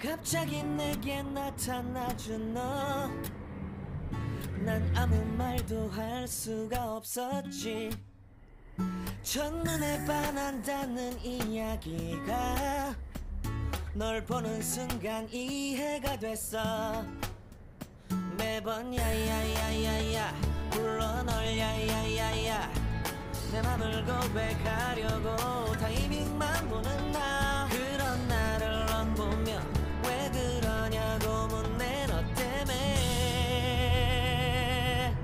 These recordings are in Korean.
갑자기 내게 나타나준 너, 난 아무 말도 할 수가 없었지. 첫눈에 반한다는 이야기가 널 보는 순간 이해가 됐어. 매번 야야야야야 불러 널 야야야야, 내 맘을 고백하려고 타이밍만 보는 나. 그런 나를 넌 보며 왜 그러냐고 묻네. 너 때문에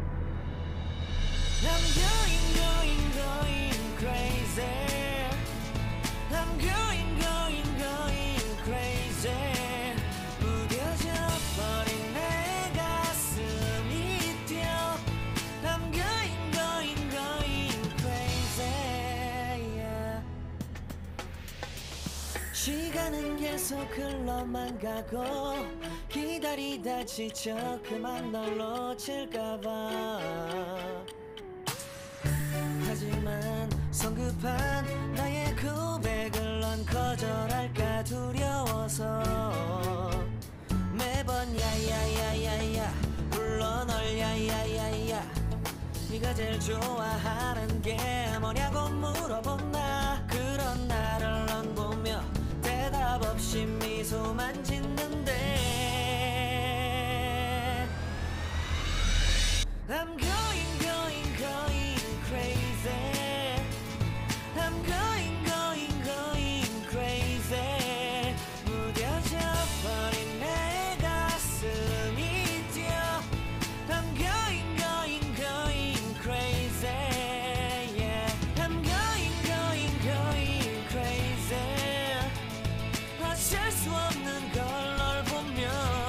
I'm going crazy. I'm going crazy. 무뎌져 버린 내 가슴이 뛰어. I'm going crazy, yeah. 시간은 계속 흘러만 가고 기다리다 지쳐 그만 널 놓칠까봐. 하지만 성급한 나의 고백을 넌 거절할까 두려워서 매번 야야야야야 불러 널 야야야야. 네가 제일 좋아하는 게 뭐냐고 물어본 나. 그런 나를 넌 보며 대답 없이 미소만 짓는데 I'm going crazy. I'm going crazy. 무뎌져 버린 내 가슴이 뛰어. I'm going crazy, yeah. I'm going crazy. 어쩔 수 없는 걸 널 보면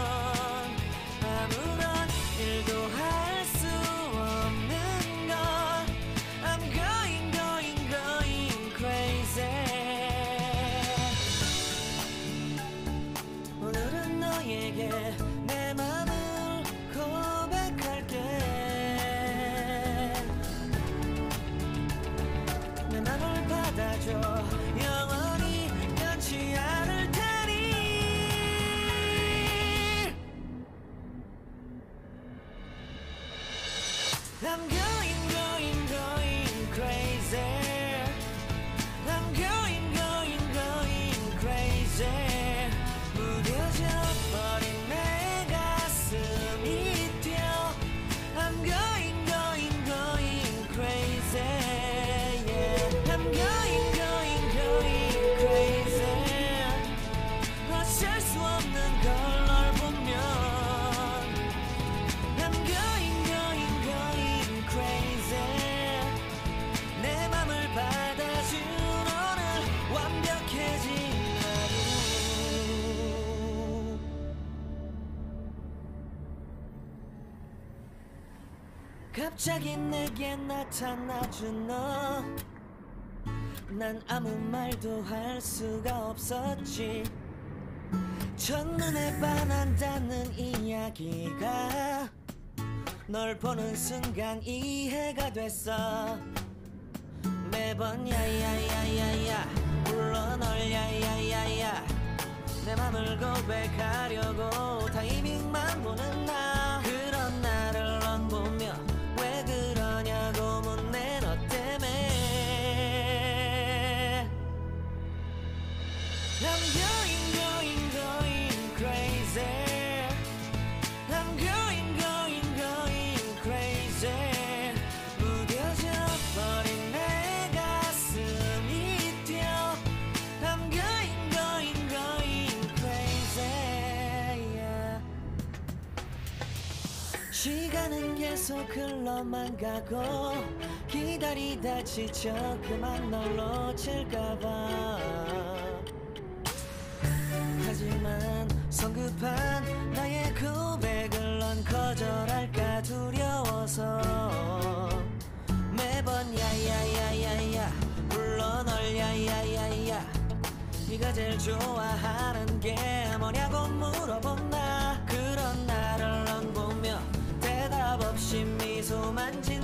아무런 일도 할 수 없는 걸. I'm going crazy. 오늘은 너에게 내 맘을 고백할게. 내 맘을 받아줘. 영원히 변치 않을 테니. I'm going crazy. I'm going crazy. 무뎌져 버린 내 가슴이 뛰어. I'm going crazy, yeah. I'm going crazy. 어쩔 수 없는 걸 널 보면 I'm going crazy. 내 맘을 받아준 오늘 완벽해진 하루. 갑자기 내게 나타나준 너, 난 아무 말도 할 수가 없었지. 첫눈에 반한다는 이야기가 널 보는 순간 이해가 됐어. 매번 야야야야야 불러 널 야야야야, 내 맘을 고백하려고 타이밍만 보는 나. 그런 나를 넌 보며 왜 그러냐고 묻네. 너 때문에 I'm going crazy. I'm going crazy. 무뎌져 버린 내 가슴이 뛰어. I'm going crazy, yeah. 시간은 계속 흘러만 가고 기다리다 지쳐 그만 널 놓칠까봐. 하지만 성급한 나의 고백을 넌 거절할까 두려워서 매번 야야야야야 불러 널 야야야야. 네가 제일 좋아하는 게 뭐냐고 물어본 나. 그런 나를 넌 보며 대답 없이 미소만 짓